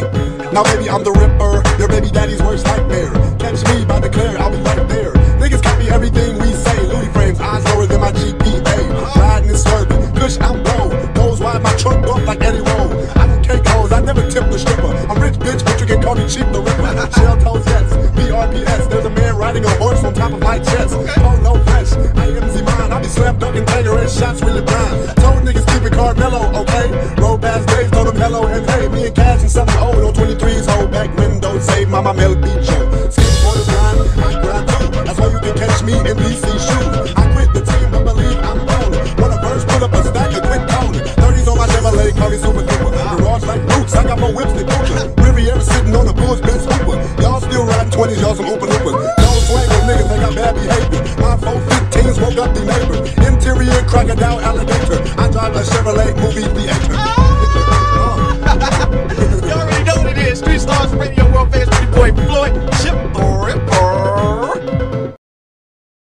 Now baby, I'm the Ripper, your baby daddy's worst nightmare. Catch me by the Claire, I'll be right there. Niggas copy everything we say. Louis frames, eyes lower than my GPA. Riding and swerving, kush I'm blow. Goes wide, my trunk bumped like Eddie Roll. I don't cake hoes, I never tip the stripper. I'm rich bitch, but you can call me cheap the Ripper. Shell toes, yes, BRPS. There's a man riding a horse on top of my chest. Oh no fresh, I am Z-Mine. I be slam dunking, Tangerine shots, really blind. Told niggas keep it Carmelo, okay? Roll past days, told them hello and hey. Me and Cash and something old on 23's hold back window. Save mama Mel beat you. Skip for the grind, I grind too. That's why you can catch me in DC shoes. I quit the team, but believe I'm rolling. When I first put up a stack and quit calling. 30s on my Chevrolet, call me super duper. Garage like roots, I got more whips than Gucci. Riviera sitting on the Bulls best Uber. Y'all still riding 20s, y'all some Oompa Loompas. No swing with niggas, they got bad behavior. My 415s woke up the neighbors. Interior crocodile alligator.